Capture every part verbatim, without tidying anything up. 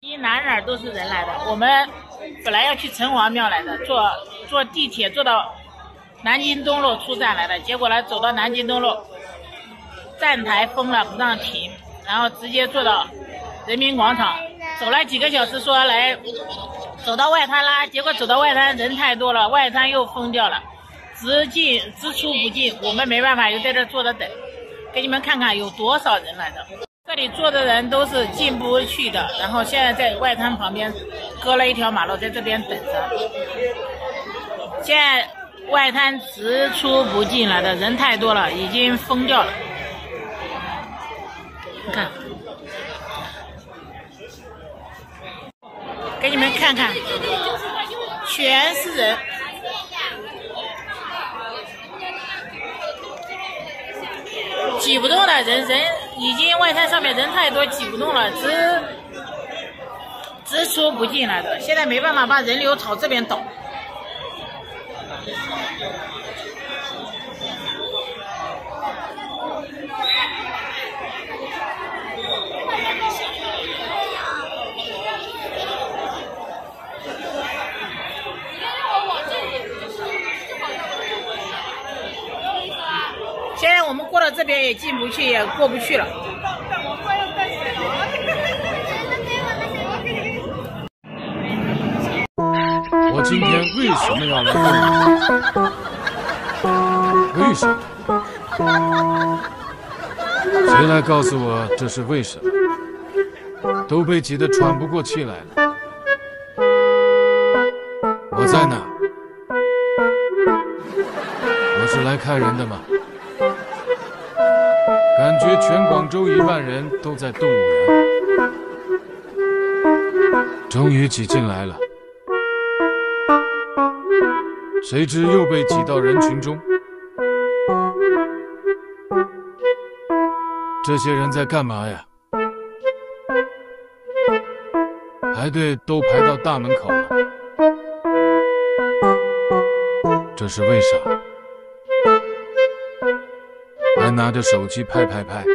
一哪哪都是人来的。我们本来要去城隍庙来的，坐坐地铁坐到南京东路出站来的，结果呢走到南京东路站台封了不让停，然后直接坐到人民广场，走了几个小时说来走到外滩啦，结果走到外滩人太多了，外滩又封掉了，直进直出不进，我们没办法又在这坐着等，给你们看看有多少人来的。这里坐的人都是进不去的，然后现在在外滩旁边隔了一条马路，在这边等着。现在外滩直出不进了的人太多了，已经封掉了。看，给你们看看，全是人。挤不动了，人人已经外滩上面人太多，挤不动了，直直出不进来的。现在没办法把人流朝这边倒。现在我们过到这边也进不去，也过不去了。 我今天为什么要来问你？为什么？谁来告诉我这是为什么？都被挤得喘不过气来了。我在哪？我是来看人的吗？感觉全广州一万人都在动物园，终于挤进来了。谁知又被挤到人群中。这些人在干嘛呀？排队都排到大门口了，这是为啥？还拿着手机拍拍拍，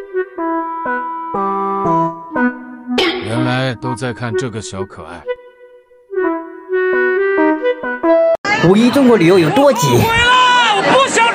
原来都在看这个小可爱。 五一中国旅游有多挤？ 我不想